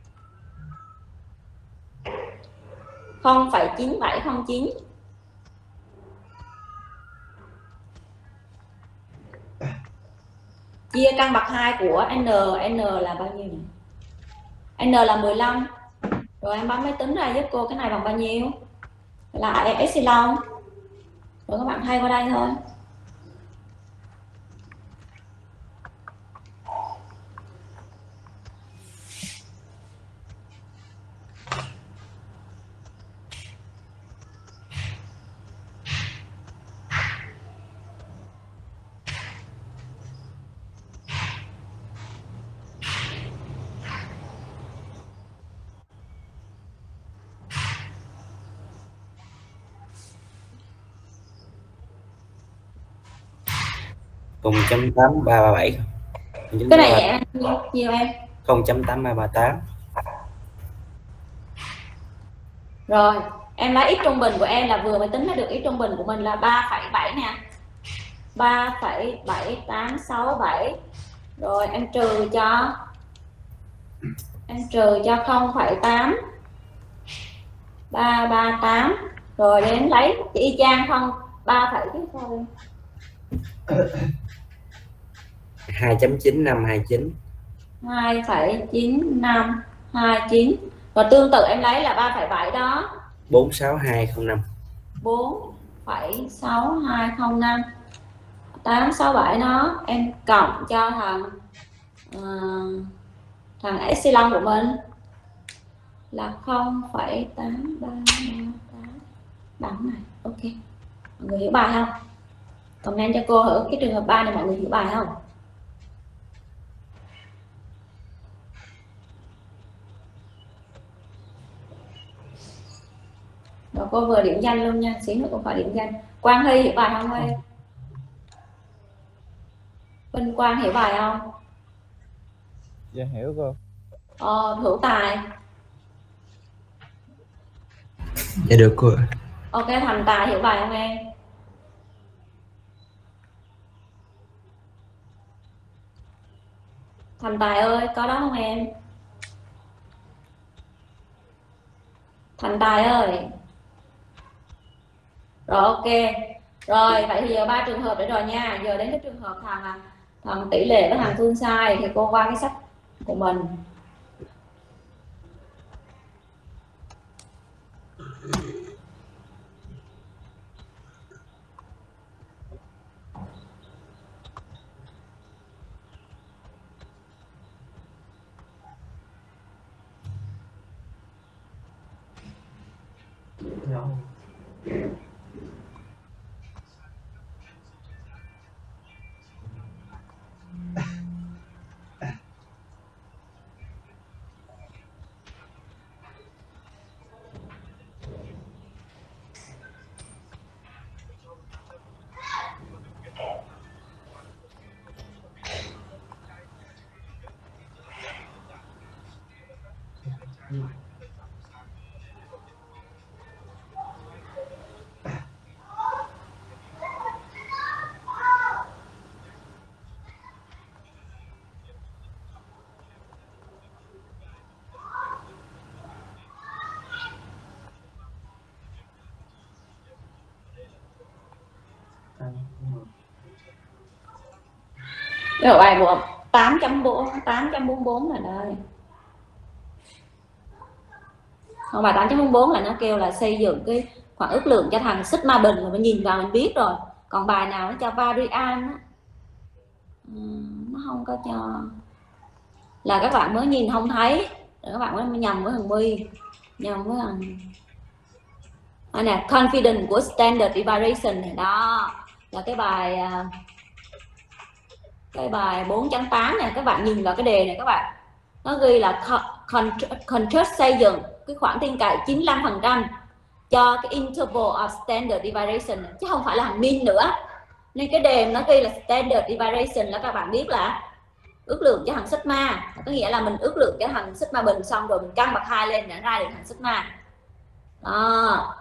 không phẩy chín bảy không chín. Chia căn bậc hai của n, n là bao nhiêu nhỉ? N là mười lăm. Rồi em bấm máy tính ra giúp cô cái này bằng bao nhiêu? Là epsilon. Rồi các bạn thay qua đây thôi. không chấm tám ba ba bảy. Cái này dạng nhiêu, nhiêu em? không chấm tám ba ba tám. Rồi em lấy x trung bình của em là vừa mới tính ra được x trung bình của mình là ba phẩy bảy nè, ba phẩy bảy tám sáu bảy. Rồi em trừ cho em trừ cho không phẩy tám ba ba tám. Rồi đến lấy chỉ y chang không ba phẩy tiếp thôi, hai chấm chín năm hai chín. hai phẩy chín năm hai chín. Và tương tự em lấy là ba phẩy bảy đó, bốn sáu hai không năm. bốn phẩy sáu hai không năm. tám sáu bảy nó em cộng cho thằng uh, thằng epsilon của mình là không phẩy tám ba tám bằng này. Ok, mọi người hiểu bài không? Comment cho cô ở cái trường hợp ba này mọi người hiểu bài không? Rồi cô vừa điểm danh luôn nha, xíu nữa cô phải điểm danh. Quang Hy hiểu bài không em? Vinh Quang hiểu bài không? Dạ hiểu cô. Ờ, Hữu Tài. Dạ được cô. Ok, Thành Tài hiểu bài không em? Thành Tài ơi, có đó không em? Thành Tài ơi. Rồi ok. Rồi vậy thì giờ ba trường hợp để rồi nha. Giờ đến cái trường hợp thằng thằng tỷ lệ với thằng phương sai thì cô qua cái sách của mình. Rồi bài của tám chấm bốn tám chấm bốn mươi bốn là đây. Còn bài tám chấm bốn mươi bốn là nó kêu là xây dựng cái khoảng ước lượng cho thằng sigma bình, là mình nhìn vào mình biết rồi. Còn bài nào nó cho varian á, nó không có cho, là các bạn mới nhìn không thấy, các bạn mới nhầm với thằng My, nhầm với thằng đây nè, confidence của standard deviation này đó, là cái bài cái bài bốn chấm tám này. Các bạn nhìn vào cái đề này, các bạn nó ghi là contrast xây dựng cái khoảng tin cậy chín mươi lăm phần trăm cho cái interval of standard deviation, chứ không phải là hàng min nữa. Nên cái đề nó ghi là standard deviation là các bạn biết là ước lượng cho thằng sigma, có nghĩa là mình ước lượng cái thằng sigma bình xong rồi mình căn bậc hai lên để ra được thằng sigma đó.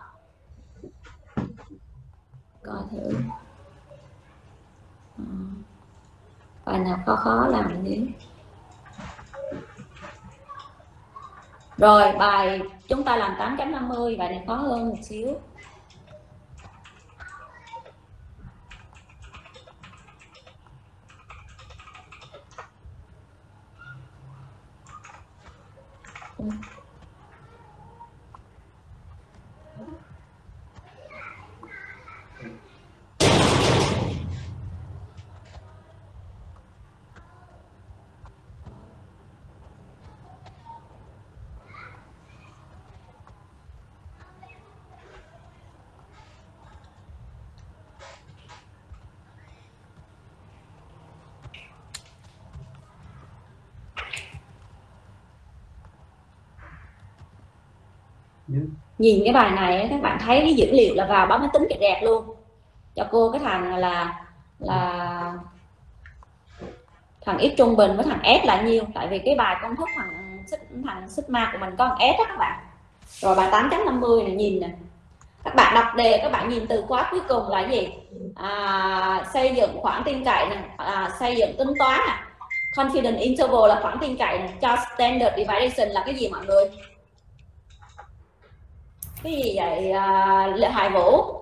Coi thử bài nào khó khó làm đi. Rồi bài chúng ta làm tám chấm năm mươi, bài này khó hơn một xíu. Nhìn cái bài này các bạn thấy cái dữ liệu là vào bấm máy tính kẹt rẹt luôn. Cho cô cái thằng là là thằng x trung bình với thằng s là nhiêu, tại vì cái bài công thức thằng thằng sigma của mình có thằng s đó các bạn. Rồi bài tám chấm năm mươi này nhìn nè, các bạn đọc đề các bạn nhìn từ khóa cuối cùng là gì? À, xây dựng khoảng tin cậy nè, à, xây dựng tính toán nè, confidence interval là khoảng tin cậy nè, cho standard deviation là cái gì mọi người? Cái gì vậy à, Lệ Hoài Vũ?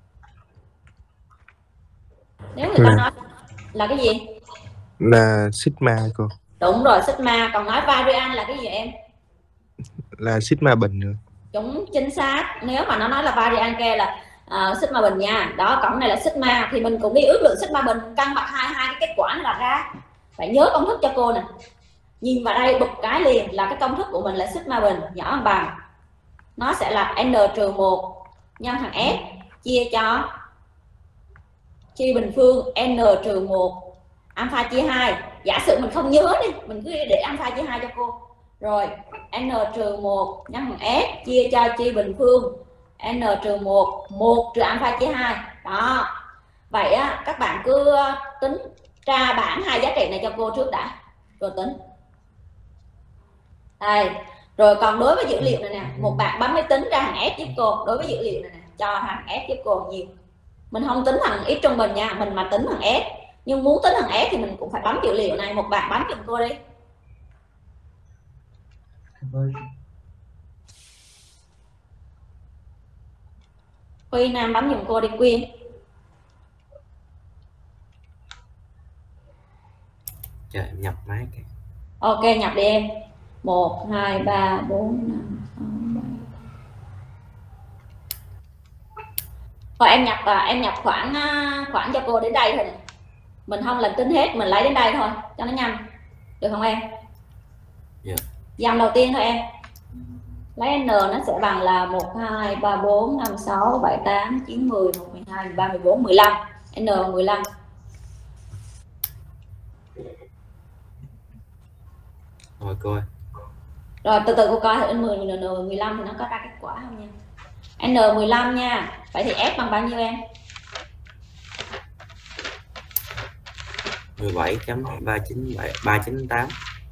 Nếu người ta nói là cái gì? Là sigma cô. Đúng rồi, sigma. Còn nói varian là cái gì em? Là sigma bình nữa. Đúng, chính xác. Nếu mà nó nói là varian kia là uh, sigma bình nha. Đó, cổng này là sigma thì mình cũng đi ước lượng sigma bình, căn bậc hai hai cái kết quả nó là ra. Phải nhớ công thức cho cô nè. Nhìn vào đây bực cái liền là cái công thức của mình là sigma bình nhỏ hơn bằng, nó sẽ là n trừ một nhân thằng s chia cho chi bình phương n trừ một alpha chia hai. Giả sử mình không nhớ đi, mình cứ để alpha chia hai cho cô. Rồi n trừ một nhân thằng s chia cho chi bình phương n trừ một, một trừ alpha chia hai. Đó. Vậy á, các bạn cứ tính ra bảng hai giá trị này cho cô trước đã, rồi tính. Đây. Rồi còn đối với dữ liệu này nè, một bạn bấm máy tính ra hàng S giúp cô. Đối với dữ liệu này nè, cho hàng S giúp cô nhiều. Mình không tính thằng x trung bình nha, mình mà tính thằng S. Nhưng muốn tính thằng S thì mình cũng phải bấm dữ liệu này. Một bạn bấm giùm cô đi. Quy Nam bấm giùm cô đi Quyên. Trời, nhập máy kìa. Ok, nhập đi em. Một, hai, ba, bốn, năm, sáu, bảy. Thôi em nhập à, em nhập khoảng khoảng cho cô đến đây thôi. Mình không làm tính hết, mình lấy đến đây thôi cho nó nhanh. Được không em? Yeah. Dòng đầu tiên thôi em. Lấy n nó sẽ bằng là một, hai, ba, bốn, năm, sáu, bảy, tám, chín, mười, mười một, mười hai, mười ba, mười bốn, mười lăm. N mười lăm. Rồi cô ơi. Rồi từ từ cô coi thử N mười, N mười lăm thì nó có ra kết quả không nha. N mười lăm nha. Vậy thì S bằng bao nhiêu em? mười bảy chấm ba chín bảy ba chín tám.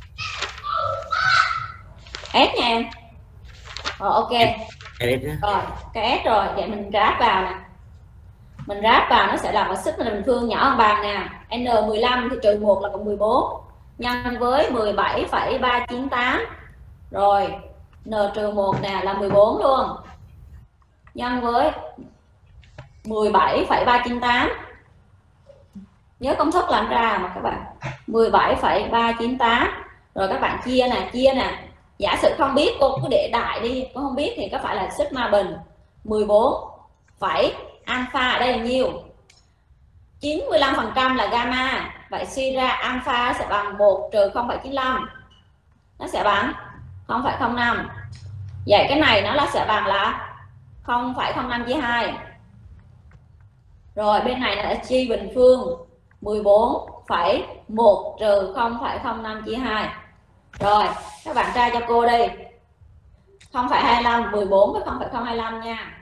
S nha em. Rồi ok. Em, rồi cái S rồi, vậy mình ráp vào nè. Mình ráp vào nó sẽ là một xích bình phương nhỏ hơn bằng nè. N mười lăm thì trừ một là cộng mười bốn nhân với mười bảy phẩy ba chín tám. Rồi N trừ một nè là mười bốn luôn. Nhân với mười bảy phẩy ba chín tám. Nhớ công thức làm ra mà các bạn. mười bảy phẩy ba chín tám. Rồi các bạn chia nè, chia nè. Giả sử không biết cô cứ để đại đi, cô không biết thì có phải là sigma bình mười bốn phẩy alpha ở đây là nhiêu? chín mươi lăm phần trăm là gamma. Vậy suy ra alpha sẽ bằng một trừ không phẩy chín lăm. Nó sẽ bằng không phẩy không năm. Vậy cái này nó là sẽ bằng là không phẩy không năm chia hai. Rồi bên này là chia bình phương mười bốn phẩy một trừ không phẩy không năm chia hai. Rồi các bạn tra cho cô đi. không phẩy hai lăm, mười bốn với không phẩy không hai lăm nha.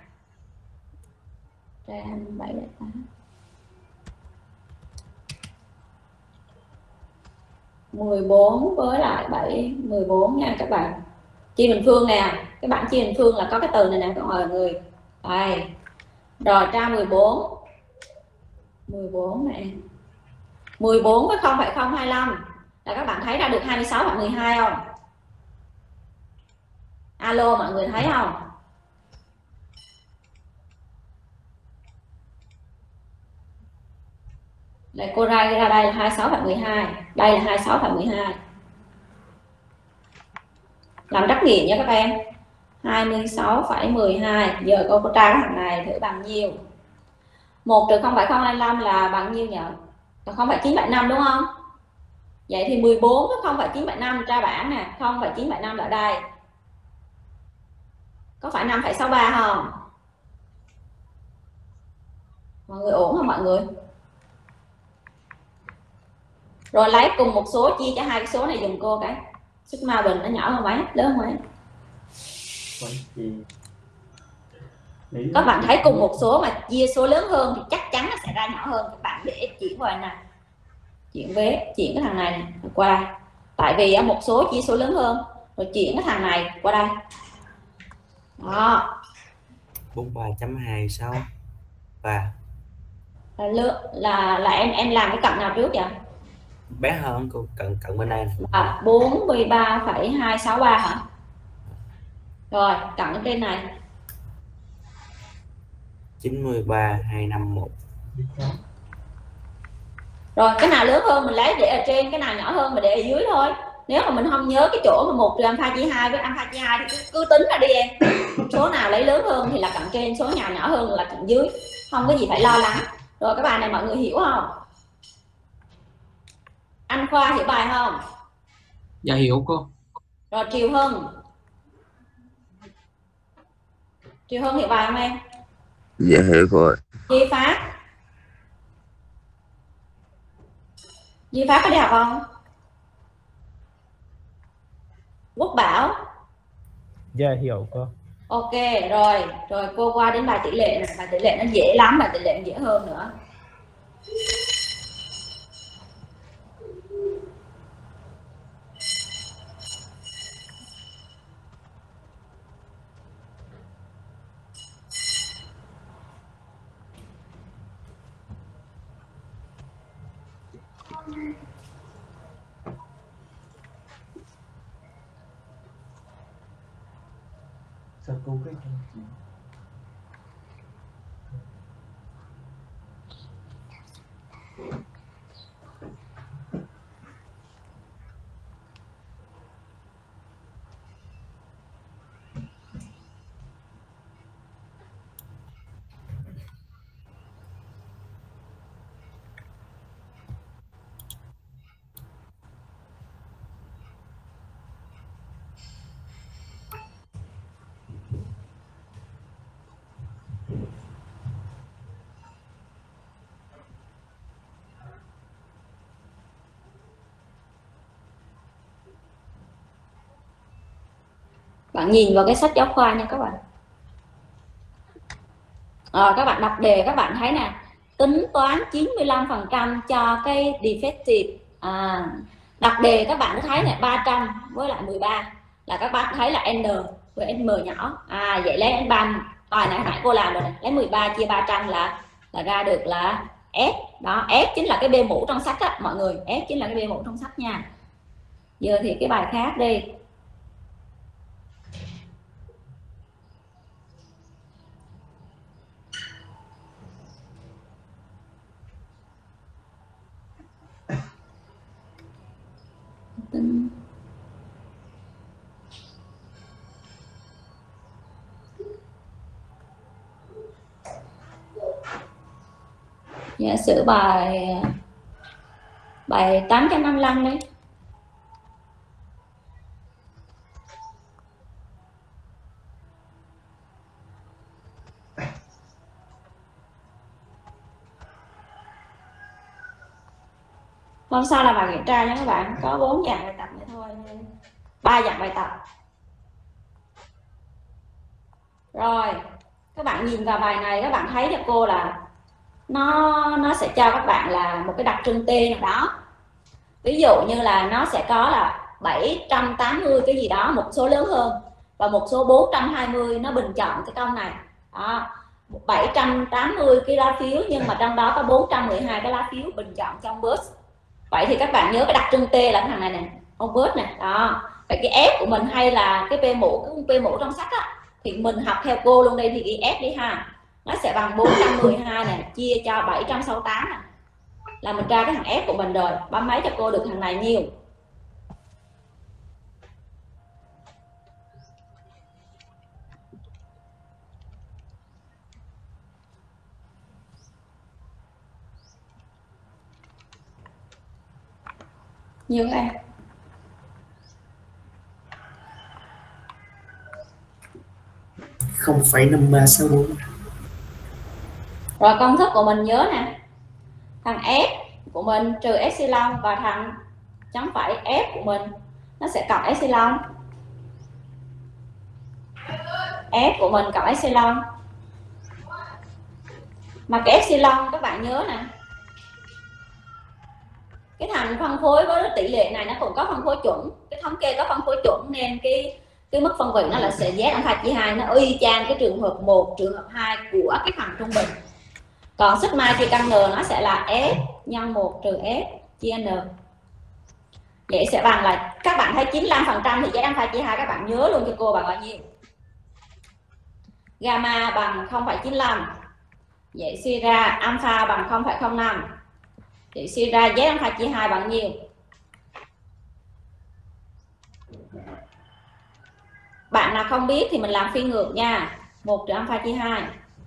Ra bảy tám. mười bốn với lại bảy, mười bốn nha các bạn. Chia bình phương nè, các bạn chia bình phương là có cái từ này nè mọi người. Đây. Rồi tra mười bốn. mười bốn nè. mười bốn với không phẩy không hai lăm là các bạn thấy ra được hai mươi sáu phẩy mười hai không? Alo mọi người thấy không? Đây cô ra ra đây là hai mươi sáu phẩy mười hai, đây là hai mươi sáu phẩy mười hai. Làm trắc nghiệm nha các em. hai mươi sáu phẩy mười hai. Giờ cô có tra cái thằng này thử bằng nhiêu? một trừ không phẩy không hai lăm là bằng nhiêu nhỉ? Là không phẩy chín bảy năm đúng không? Vậy thì mười bốn với không phẩy chín bảy năm tra bảng nè, không phẩy chín bảy năm ở đây. Có phải năm phẩy sáu ba không? Mọi người ổn không mọi người? Rồi lấy cùng một số chia cho hai cái số này dùm cô cái. Sigma bình nó nhỏ hơn mấy, lớn hơn mấy? Các bạn thấy cùng một số mà chia số lớn hơn thì chắc chắn nó sẽ ra nhỏ hơn. Các bạn để chuyển qua này, chuyển với chuyển cái thằng này, này qua, tại vì một số chia số lớn hơn, rồi chuyển cái thằng này qua đây. Đó. bốn mươi ba chấm hai sáu ba. Là là là em em làm cái cận nào trước vậy? Bé hơn cô, cận cận bên đây. À, bốn mươi ba phẩy hai sáu ba hả? Rồi cận trên này chín mươi ba phẩy hai năm mốt. Rồi cái nào lớn hơn mình lấy để ở trên, cái nào nhỏ hơn mình để ở dưới thôi. Nếu mà mình không nhớ cái chỗ mà một trừ alpha chia hai với alpha chia hai thì cứ, cứ tính ra đi em. Số nào lấy lớn hơn thì là cận trên, số nào nhỏ hơn là cận dưới. Không có gì phải lo lắng. Rồi cái bài này mọi người hiểu không? Anh Khoa hiểu bài không? Dạ hiểu cô. Rồi Triều Hưng. Triều Hưng hiểu bài không em? Dạ hiểu rồi. Di Phát. Di Phát có đi học không? Quốc Bảo. Dạ hiểu cô. Ok rồi, rồi cô qua đến bài tỷ lệ này, bài tỷ lệ nó dễ lắm, bài tỷ lệ dễ hơn nữa. Sao cô cái Bạn nhìn vào cái sách giáo khoa nha các bạn. À, các bạn đọc đề các bạn thấy nè, tính toán chín mươi lăm phần trăm cho cái defective. À, đọc đề các bạn thấy nè, ba trăm với lại mười ba là các bạn thấy là n với m nhỏ. À, vậy lấy ba rồi nãy nãy cô làm rồi này, lấy mười ba chia ba trăm là là ra được là S. Đó, S chính là cái B mũ trong sách á mọi người, S chính là cái B mũ trong sách nha. Giờ thì cái bài khác đi. Giả sử bài bài tám trăm năm mươi lăm đấy. Hôm sau là bài kiểm tra nha các bạn, có bốn dạng bài tập này thôi, ba dạng bài tập. Rồi các bạn nhìn vào bài này, các bạn thấy cho cô là nó nó sẽ cho các bạn là một cái đặc trưng T nào đó. Ví dụ như là nó sẽ có là bảy trăm tám mươi cái gì đó, một số lớn hơn, và một số bốn trăm hai mươi nó bình chọn cái câu này. Đó, bảy trăm tám mươi cái lá phiếu nhưng mà trong đó có bốn trăm mười hai cái lá phiếu bình chọn trong bus. Vậy thì các bạn nhớ cái đặc trưng T là cái thằng này nè, ông bus nè. Đó, vậy cái F của mình hay là cái P mũ, cái P mũ trong sách á, thì mình học theo cô luôn đây, thì ghi F đi ha. Nó sẽ bằng bốn trăm mười hai này chia cho bảy trăm sáu mươi tám này, là mình ra cái thằng F của mình rồi. Bấm máy cho cô được thằng này nhiêu? Nhiêu các em? không phẩy năm ba sáu bốn. Rồi công thức của mình nhớ nè, thằng F của mình trừ epsilon và thằng chấm phẩy F của mình nó sẽ cộng epsilon. F của mình cộng epsilon. Mà cái epsilon các bạn nhớ nè, cái thằng phân phối với tỷ lệ này nó cũng có phân phối chuẩn, cái thống kê có phân phối chuẩn nên cái cái mức phân vị nó là sẽ Z alpha chia hai, nó y chang cái trường hợp một, trường hợp hai của cái thằng trung bình. Còn sigma chia căn n nó sẽ là S nhân một trừ S chia n. Vậy sẽ bằng là các bạn thấy chín mươi lăm phần trăm thì Z alpha chia hai, các bạn nhớ luôn cho cô bằng bao nhiêu? Gamma bằng không phẩy chín mươi lăm. Vậy suy ra alpha bằng không phẩy không năm. Vậy suy ra Z alpha chia hai bằng nhiêu? Bạn nào không biết thì mình làm phi ngược nha. một trừ alpha chia hai.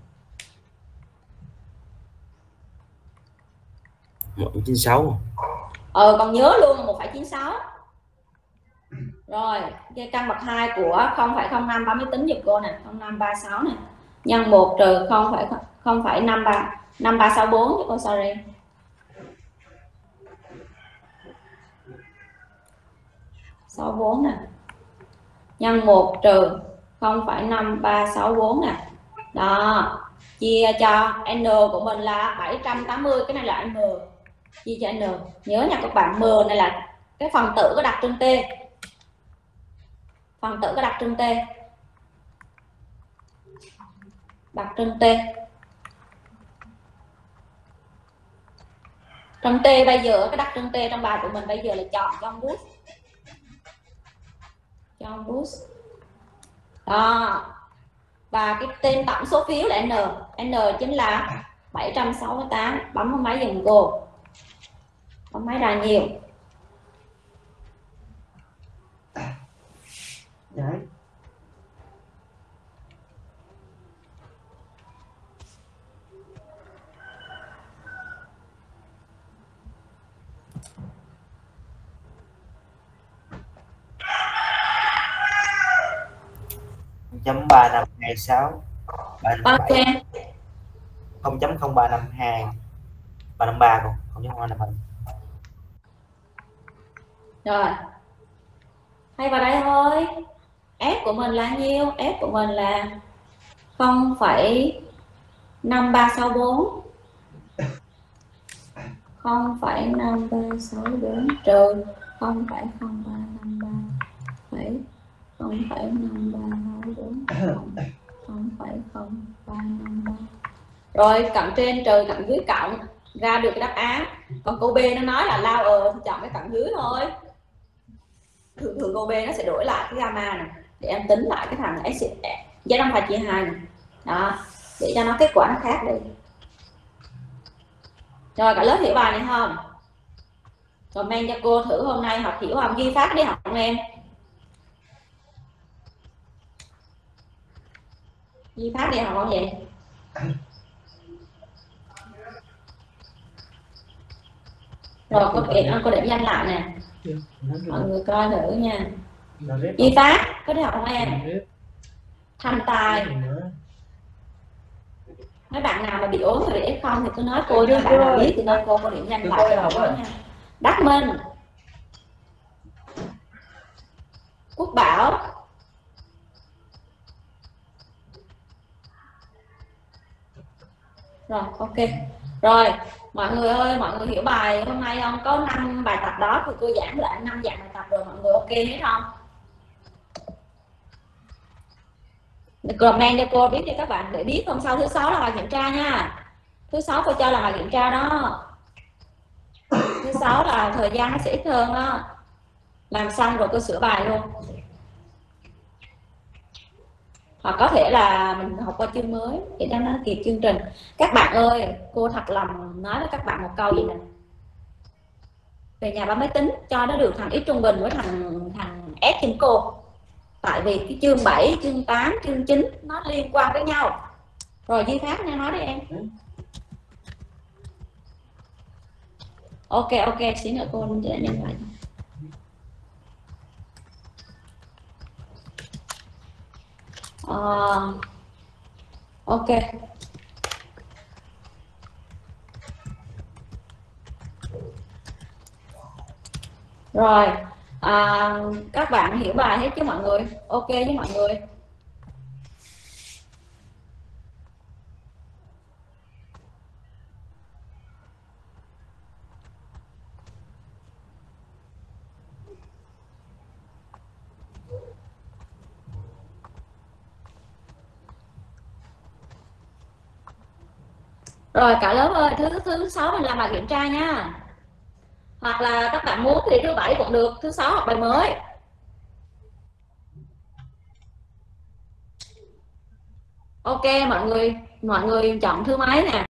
một phẩy chín sáu. Ờ còn nhớ luôn là một phẩy chín sáu. Rồi, cái căn bậc hai của không phẩy không năm bấm máy tính giùm cô nè, không năm ba sáu nè. Nhân một trừ không phẩy năm ba năm ba sáu bốn cho cô, sorry. sáu bốn nè. Nhân một trừ không phẩy năm ba sáu bốn nè. Đó, chia cho n của mình là bảy trăm tám mươi, cái này là m. Chia cho n. Nhớ nha các bạn, m này là cái phần tử có đặc trưng T. Phần tử có đặc trưng T. Đặc trưng T. Trưng T bây giờ, cái đặc trưng T trong bài của mình bây giờ là chọn trong bút. Trong bút. Đó. Và cái tên tổng số phiếu là N. N chính là bảy trăm sáu mươi tám. Bấm vào máy dùm cô. Bấm máy ra nhiều. Đấy. chấm ba năm hai sáu ba năm bảy Ok. không chấm không ba năm hai ba năm ba, còn không chấm không năm ba. Rồi. Hay vào đây thôi. F của mình là nhiêu? F của mình là không phẩy năm ba sáu bốn, không phẩy năm ba sáu bốn trừ không phẩy không ba năm ba phẩy không phẩy năm ba sáu bốn không phẩy không ba năm ba. Rồi cạnh trên trừ cạnh dưới cộng ra được cái đáp án. Còn câu B nó nói là lao ờ thì chọn cái cạnh dưới thôi. Thường thường câu B nó sẽ đổi lại cái gamma này để em tính lại cái thằng x z alpha chia hai này. Đó, để cho nó kết quả nó khác đi. Rồi cả lớp hiểu bài này không? Comment cho cô thử hôm nay học hiểu không? Ghi phát đi học không em? Ghi phát đi học không vậy? Rồi có điểm cô điểm danh lại nè. Mọi người coi thử nha. Ghi phát có đi học không em? Thành tài. Mấy bạn nào mà bị ốm rồi bị ép không thì cứ nói cô, chứ bạn nào biết thì nói cô có điểm danh lại cho cô nha. Đắc Minh, Quốc Bảo, rồi ok. Rồi mọi người ơi, mọi người hiểu bài hôm nay không? Có năm bài tập đó thì cô giảng lại năm dạng bài tập rồi, mọi người ok hết không? Comment cho cô biết cho các bạn để biết hôm sau thứ sáu là bài kiểm tra nha. Thứ sáu cô cho là bài kiểm tra đó. Thứ sáu là thời gian nó sẽ ít hơn đó. Làm xong rồi cô sửa bài luôn. Hoặc có thể là mình học qua chương mới để cho nó kịp chương trình. Các bạn ơi, cô thật lòng nói với các bạn một câu gì nè. Về nhà bấm máy tính cho nó được thằng x trung bình với thằng thằng S giùm cô. Tại vì cái chương bảy, chương tám, chương chín nó liên quan với nhau. Rồi Duy Phát nha, nói đi em. Ok ok, xíu nữa cô sẽ nhân lại. Uh, ok. Rồi à, các bạn hiểu bài hết chứ mọi người? Ok với mọi người? Rồi cả lớp ơi, thứ thứ sáu mình làm bài kiểm tra nha. Hoặc là các bạn muốn thì thứ bảy cũng được, thứ sáu học bài mới. Ok mọi người, mọi người chọn thứ mấy nè.